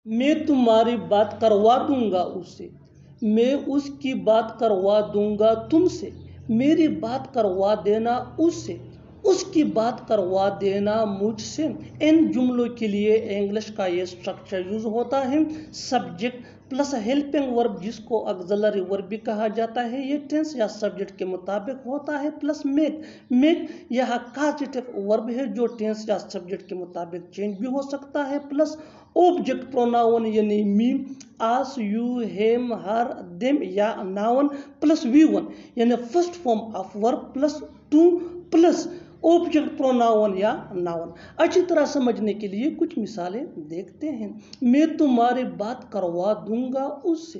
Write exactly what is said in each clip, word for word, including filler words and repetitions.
मैं तुम्हारी बात करवा दूंगा उससे, मैं उसकी बात करवा दूंगा तुमसे, मेरी बात करवा देना उससे, उसकी बात करवा देना मुझसे। इन जुमलों के लिए इंग्लिश का ये स्ट्रक्चर यूज होता है। सब्जेक्ट प्लस हेल्पिंग वर्ब, जिसको ऑक्सिलरी वर्ब भी कहा जाता है, ये टेंस या सब्जेक्ट के मुताबिक होता है, प्लस मेक। मेक यह कॉजेटिव वर्ब है जो टेंस या सब्जेक्ट के मुताबिक चेंज भी हो सकता है, प्लस ऑब्जेक्ट प्रोनाउन यानी me, us, you, him, her, them या नाउन प्लस वी वन यानी first form of verb plus to plus object pronoun या नाउन। अच्छी तरह समझने के लिए कुछ मिसालें देखते हैं। मैं तुम्हारी बात करवा दूंगा उससे,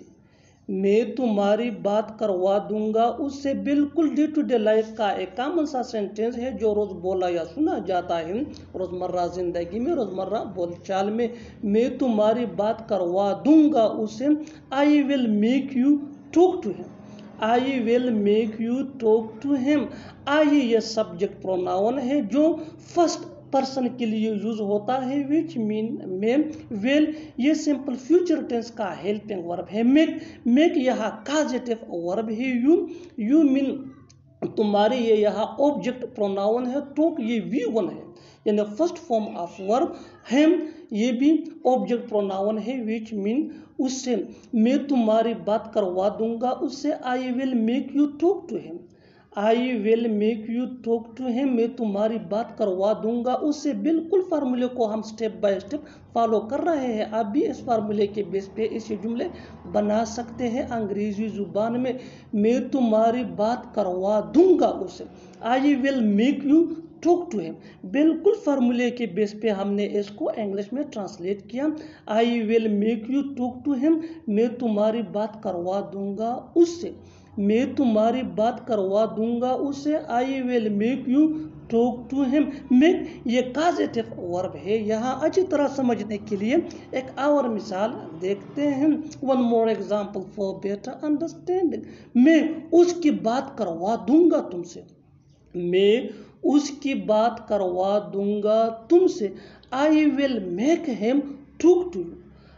मैं तुम्हारी बात करवा दूंगा उससे बिल्कुल डे टू डे लाइफ का एक कॉमन सा सेंटेंस है जो रोज बोला या सुना जाता है रोजमर्रा जिंदगी में, रोजमर्रा बोलचाल में। मैं तुम्हारी बात करवा दूंगा उससे, I will make you talk to him, I will make you talk to him. I ये सब्जेक्ट प्रोनाउन है जो फर्स्ट पर्सन के लिए यूज होता है, विच मीन में। विल ये सिंपल फ्यूचर टेंस का हेल्पिंग वर्ब है। मेक मेक यह कॉजेटिव वर्ब है। यू यू मीन तुम्हारे ये यहाँ ऑब्जेक्ट प्रोनाउन है। टॉक ये वी वन है यानी first form of verb. Him ये भी ऑब्जेक्ट प्रोनाउन है, विच मीन उससे। मैं तुम्हारी बात करवा दूंगा उससे, I will make you talk to him, I will make you talk to him. मैं तुम्हारी बात करवा दूंगा उससे। बिल्कुल फार्मूले को हम स्टेप बाय स्टेप फॉलो कर रहे हैं। आप भी इस फार्मूले के बेस पे इसे जुमले बना सकते हैं अंग्रेजी जुबान में। मैं तुम्हारी बात करवा दूंगा उससे, I will make you talk to him. बिल्कुल फार्मूले के बेस पे हमने इसको इंग्लिश में ट्रांसलेट किया। I will make you talk to him, मैं तुम्हारी बात करवा दूंगा उससे, मैं तुम्हारी बात करवा दूंगा उससे। I will make you talk to him. Make ये कॉजेटिव वर्ब है। यहाँ अच्छी तरह समझने के लिए एक और मिसाल देखते हैं। One more example for better understanding. मैं उसकी बात करवा दूंगा तुमसे, मैं उसकी बात करवा दूंगा तुमसे। I will make him talk to you,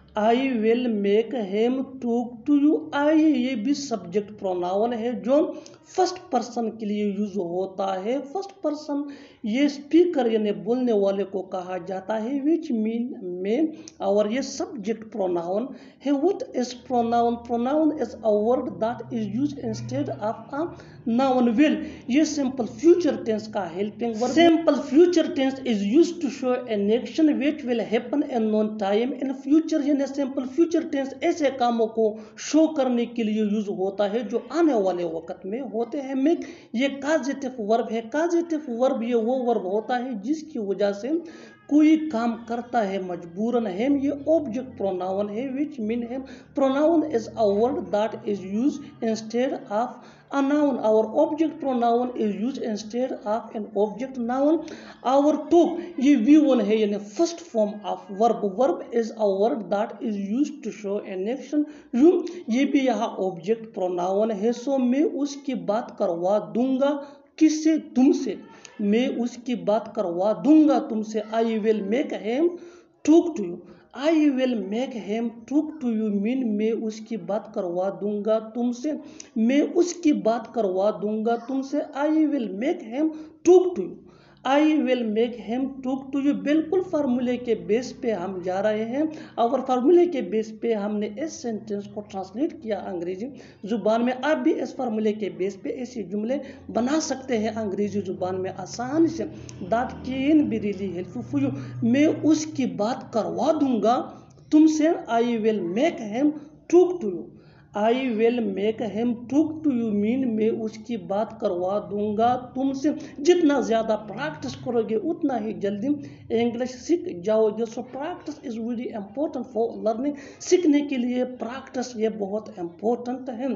I will make him talk to you. I ये भी सब्जेक्ट प्रोनाउन है जो फर्स्ट पर्सन के लिए यूज होता है। फर्स्ट पर्सन ये स्पीकर यानी बोलने वाले को कहा जाता है, विच मीन में। और ये सब्जेक्ट प्रोनाउन है। What is pronoun? Pronoun is a word that is used instead of a noun. Will ये सिंपल फ्यूचर टेंस का helping verb. Simple future tense is used to show an action which will happen in known time in future. यानी simple future tense ऐसे कामों को show करने के लिए use होता है जो आने वाले वक्त में होते हैं। मेक ये कॉजेटिव वर्ब है। कॉजेटिव वर्ब ये वो वर्ब होता है जिसकी वजह से कोई काम करता है मजबूरन। है ये ऑब्जेक्ट प्रोनाउन है, विच मीन है। Pronoun is a word that is used instead of a noun. Our object pronoun is used instead of an object noun. Our talk ये वी वन है यानी first form of verb. Verb is a word that is used to show an action. You ये भी यहाँ object pronoun है। सो मैं उसकी बात करवा दूंगा किससे? तुमसे। मैं उसकी बात करवा दूंगा तुमसे। I will make him talk to you, I will make him talk to you mean मैं उसकी बात करवा दूंगा तुमसे, मैं उसकी बात करवा दूंगा तुमसे। I will make him talk to you, I will make him talk to you. बिल्कुल फार्मूले के बेस पे हम जा रहे हैं और फार्मूले के बेस पे हमने इस सेंटेंस को ट्रांसलेट किया अंग्रेजी जुबान में। आप भी इस फार्मूले के बेस पे ऐसे जुमले बना सकते हैं अंग्रेजी जुबान में आसानी से। That can be really helpful for you. मैं उसकी बात करवा दूंगा तुमसे। I will make him talk to you, I will make him talk to you mean मैं उसकी बात करवा दूंगा तुमसे। जितना ज़्यादा प्रैक्टिस करोगे उतना ही जल्दी इंग्लिश सीख जाओगे। So practice is very important for learning. सीखने के लिए प्रैक्टिस ये बहुत इंपॉर्टेंट है।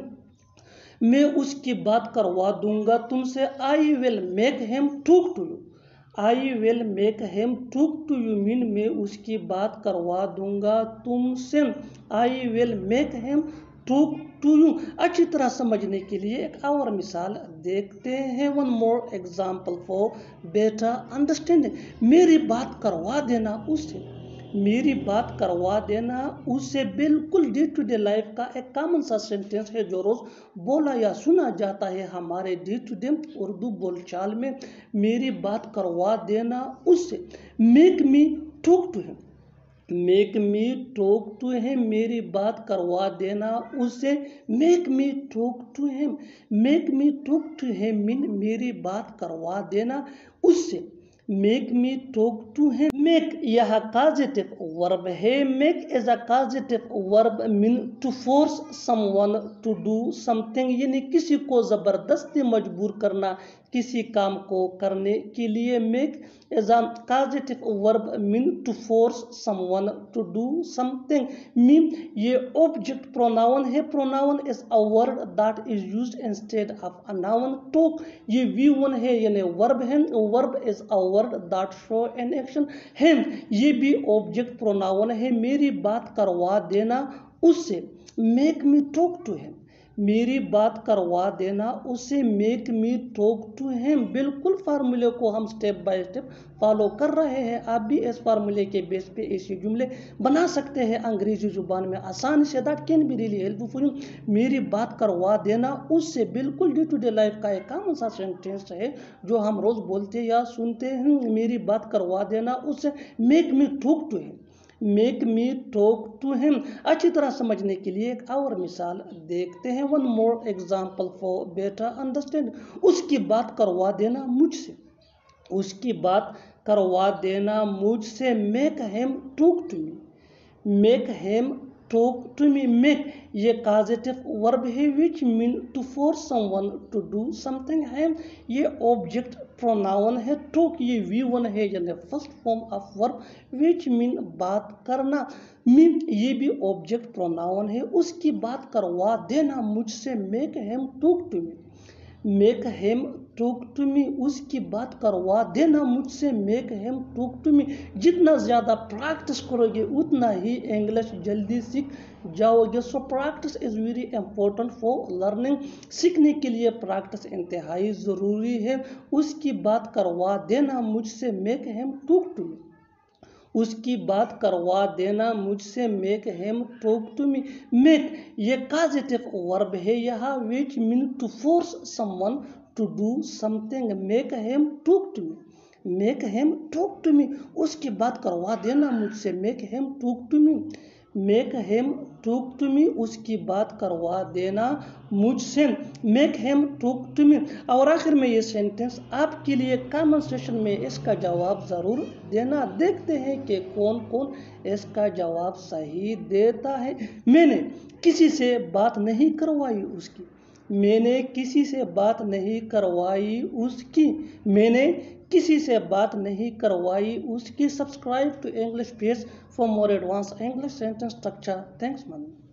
मैं उसकी बात करवा दूंगा तुमसे। I will make him talk to you, I will make him talk to you mean मैं उसकी बात करवा दूंगा तुमसे। I will make him talk to you. अच्छी तरह समझने के लिए एक और मिसाल देखते हैं। One more example for better understanding. मेरी बात करवा देना उससे, मेरी बात करवा देना उससे बिल्कुल डे टू डे लाइफ का एक कॉमन सा सेंटेंस है जो रोज़ बोला या सुना जाता है हमारे डे टू डे उर्दू बोलचाल में। मेरी बात करवा देना उससे, make me talk to him, make me talk to him, मेरी बात करवा देना उससे, make me talk to him, make me talk to him mean मेरी बात करवा देना उससे, make me talk to him. Make यह कॉजेटिव वर्ब है। Make is a causative verb mean to force someone to do something, यानी किसी को जबरदस्ती मजबूर करना किसी काम को करने के लिए। Make is a causative verb mean to force someone to do something mean ये ऑब्जेक्ट प्रोनाउन है। Pronoun is a word that is used instead of a noun. Talk ये वी वन है यानी वर्ब है। Verb is a word that show an action. Him ये भी object pronoun है। मेरी बात करवा देना उससे, make me talk to him, मेरी बात करवा देना उससे, make me talk to him. बिल्कुल फार्मूले को हम स्टेप बाय स्टेप फॉलो कर रहे हैं। आप भी इस फार्मूले के बेस पे ऐसे जुमले बना सकते हैं अंग्रेजी जुबान में आसानी से। That can be really helpful for you. मेरी बात करवा देना उससे बिल्कुल डे टू डे लाइफ का एक कॉमन सा सेंटेंस है जो हम रोज बोलते या सुनते हैं। मेरी बात करवा देना उससे, make me talk to him, make me talk to him. अच्छी तरह समझने के लिए एक और मिसाल देखते हैं। One more example for better understand. उसकी बात करवा देना मुझसे, उसकी बात करवा देना मुझसे, make him talk to me, make him talk to me. Make ये कॉजेटिव वर्ब है which mean to force someone to do something. Him ये ऑब्जेक्ट प्रोनाउन है। टॉक ये वी वन है यानी first form of verb which mean बात करना। Mean ये भी ऑब्जेक्ट प्रोनाउन है। उसकी बात करवा देना मुझसे, make him talk to me, make him talk to me. उसकी बात करवा देना मुझसे, make him talk to me. जितना ज़्यादा प्रैक्टिस करोगे उतना ही इंग्लिश जल्दी सीख जाओगे। So practice is very important for learning. सीखने के लिए प्रैक्टिस इंतहाई ज़रूरी है। उसकी बात करवा देना मुझसे, make him talk to me, उसकी बात करवा देना मुझसे, make him talk to me. Make ये कॉजेटिव वर्ब है यहाँ which mean to force someone to do something. Make him talk to me, make him talk to me. उसकी बात करवा देना मुझसे, make him talk to me, make him talk to me. उसकी बात करवा देना मुझसे, make him talk to me. और आखिर में ये सेंटेंस आपके लिए कमेंट सेक्शन में इसका जवाब ज़रूर देना। देखते हैं कि कौन कौन इसका जवाब सही देता है। मैंने किसी से बात नहीं करवाई उसकी, मैंने किसी से बात नहीं करवाई उसकी, मैंने किसी से बात नहीं करवाई उसकी। Subscribe to English page for more advance English sentence structure. Thanks man.